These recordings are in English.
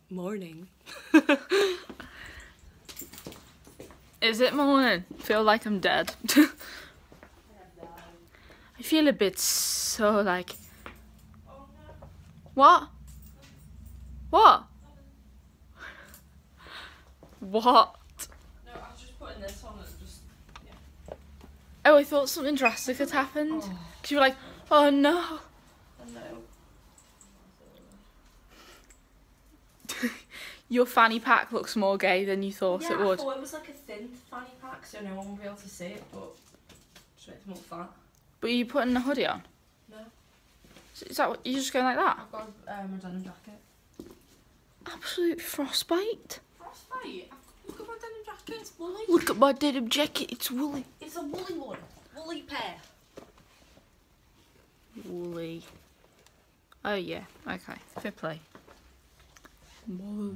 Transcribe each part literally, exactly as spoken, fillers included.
Morning. Is it morning? I feel like I'm dead. I feel a bit so like... What? What? What? No, I was just putting this on and just... Yeah. Oh, I thought something drastic had happened. Oh. Cause you were like, oh no. Oh no. Your fanny pack looks more gay than you thought Yeah, it would. I thought it was like a thin fanny pack, so no one would be able to see it, but just makes it more fat. But are you putting a hoodie on? No. So is that what, you're just going like that? I've got um, a denim jacket. Absolute frostbite. Frostbite? Look at my denim jacket, it's woolly. Look at my denim jacket, it's woolly. It's a woolly one. Woolly pair. Woolly. Oh yeah, okay, fair play. Whoa.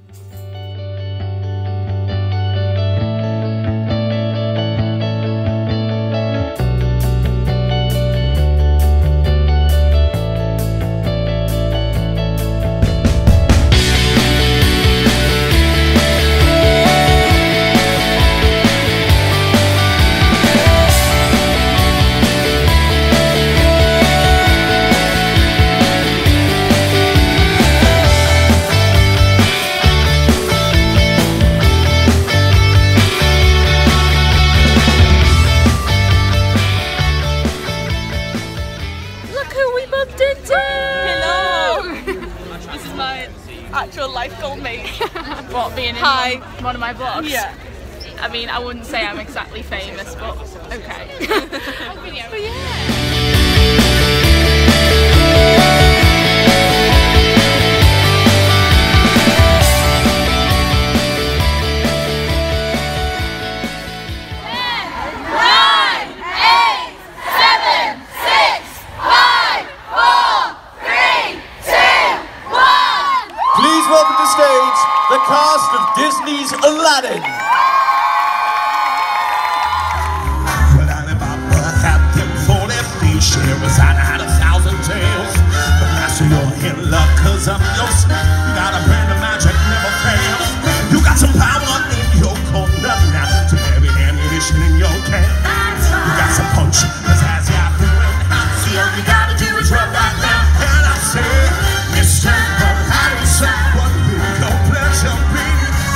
Actual life goal mate. What, being in Hi. One, one of my vlogs? Yeah. I mean, I wouldn't say I'm exactly famous, but okay. But yeah. Please welcome to stage the cast of Disney's Aladdin. Well, Alibaba had them forty fish, Sherezada had a thousand tales. But master, you're in luck, cause I'm your snap. You got a brand of magic, never fails. You got some power in your corner now, some heavy ammunition in your camp. You got some punch, cause as you're doing hot, see all you gotta do is rub that down. And I say, Mister Aladdin, what will your pleasure be?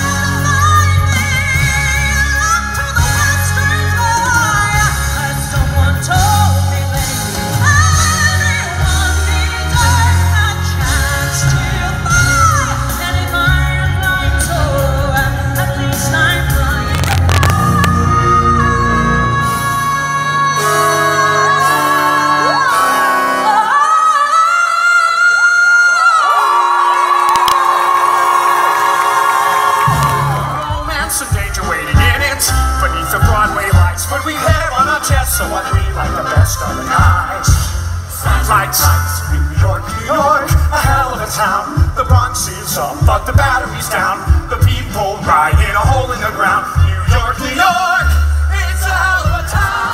Some danger waiting in it beneath the Broadway lights, but we have on our chests so what we like the best of the night. Lights, New York, New York, a hell of a town. The Bronx is up, but the battery's down. The people ride in a hole in the ground. New York, New York, it's a hell of a town.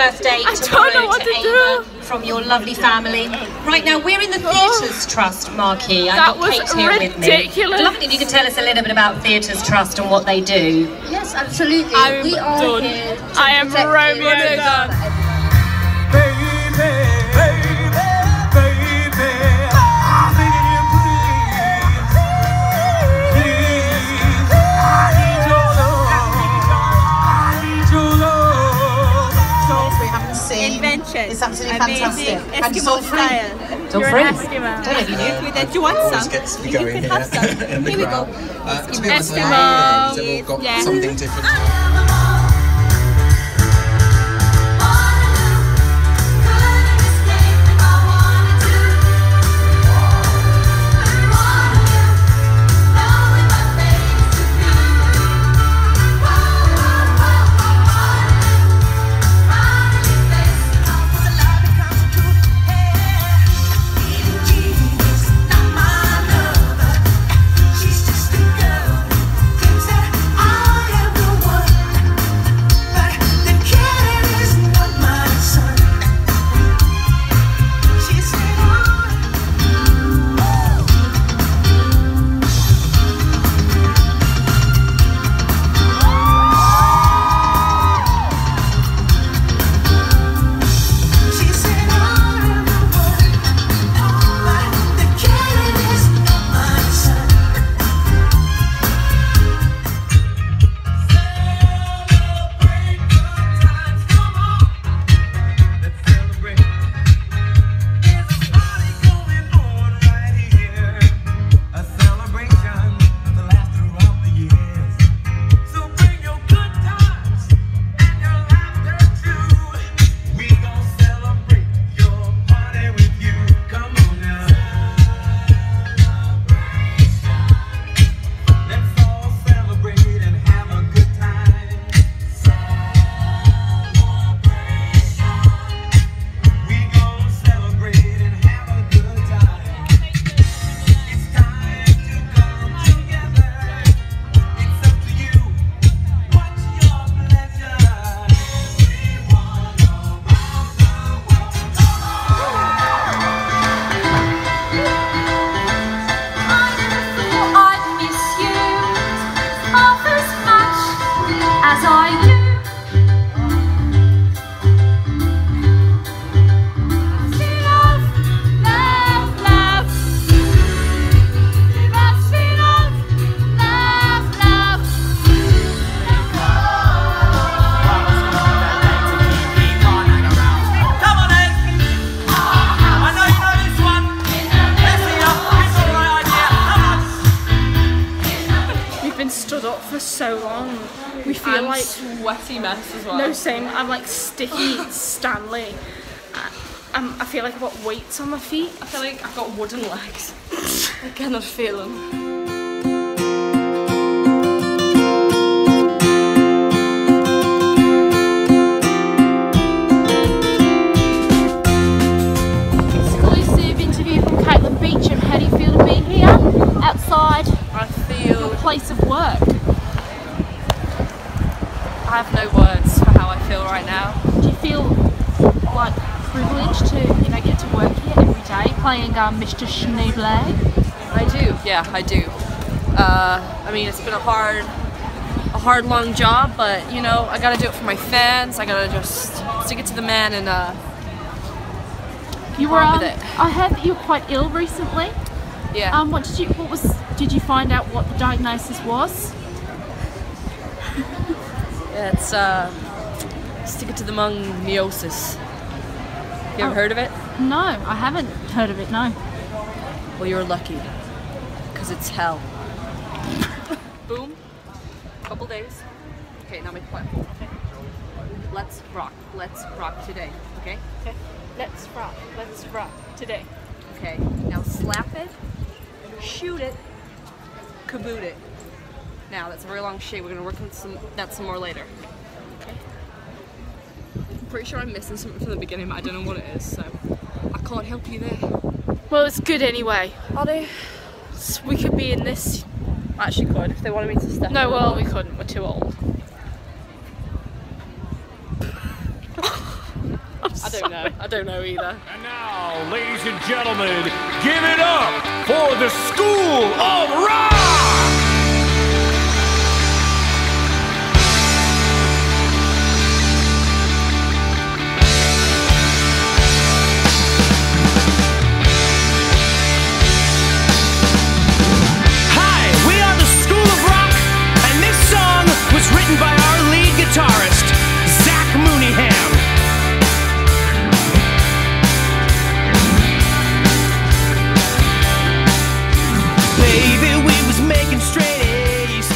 birthday I tomorrow don't know what to to Ava do. from your lovely family. Right now, we're in the Theatres Trust marquee. I've That got was Kate here with me. ridiculous. Lovely if you could tell us a little bit about Theatres Trust and what they do. Yes, absolutely. I'm we are done. here to I am protect Romeo you. done. Adventures. It's absolutely fantastic. Amazing. And it's all free. It's all You're free. an Eskimo. Don't know if you knew. Do you want some? Gets me You going could here have some. in the Here we crowd. go. Uh, to be honest, Eskimo. I think they've all got Yeah. something different. For so long, we feel I'm like sweaty mess as well. no same. I'm like sticky Stanley. I, I'm, I feel like I've got weights on my feet. I feel like I've got wooden legs. I cannot feel them. Exclusive interview from Kaitlin Beecham. How do you feel to be here outside I feel your place of work? I have no words for how I feel right now. Do you feel like privileged to, you know, get to work here every day playing um, Mister Schneebly? I do, yeah, I do. Uh, I mean, it's been a hard, a hard, long job, but you know, I gotta do it for my fans. I gotta just stick it to the man and uh, You were. Um, with it. I heard that you were quite ill recently. yeah. Um, what did you? What was? Did you find out what the diagnosis was? Yeah, it's uh, stick it to the mung meiosis. You ever Oh. heard of it? No, I haven't heard of it. No. Well, you're lucky, because it's hell. Boom. Couple days. Okay, now make a plan. Okay. Let's rock. Let's rock today. Okay. Okay. Let's rock. Let's rock today. Okay. Now slap it, shoot it, kaboot it. Now that's a very long shape. We're gonna work on some that some more later. Okay. I'm pretty sure I'm missing something from the beginning, but I don't know what it is, so I can't help you there. Well, it's good anyway. Are they? S- We could be in this. I actually could if they wanted me to step. No, in. well, we couldn't. We're too old. I don't know. I don't know either. And now, ladies and gentlemen, give it up for the School of Rock! Hi, we are the School of Rock, and this song was written by our lead guitarist, Zach Mooneyham. Baby, we was making straight A's.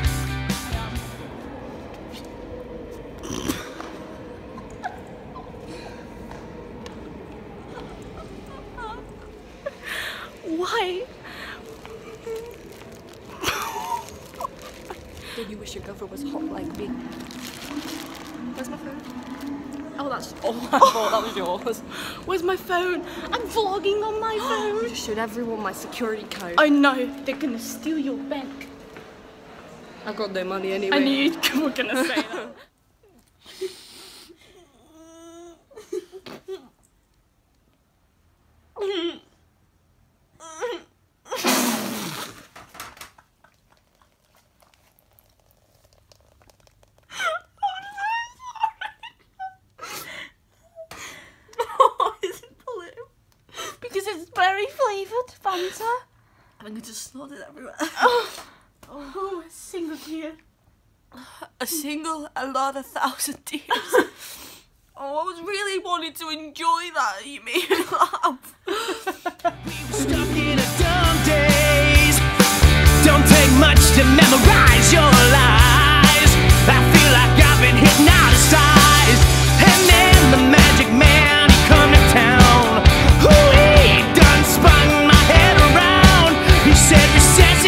Why? Did you wish your girlfriend was hot like me? Where's my phone? Oh, that's oh my fault. That was yours. Where's my phone? I'm vlogging on my phone. You just showed everyone my security code. I know, they're gonna steal your bank. I've got no money anyway. I knew you were gonna say that. Because it's berry flavoured Fanta. I'm gonna just snort it everywhere. Oh, oh, a single tear. A single, a lot, a thousand tears. Oh, I was really wanting to enjoy that. You made me laugh. Stuck in a dumb days. Don't take much to memorize your lies. I feel like I've been hypnotized. And then the magic man, he come to town. Ooh, he done spun my head around. He said, recess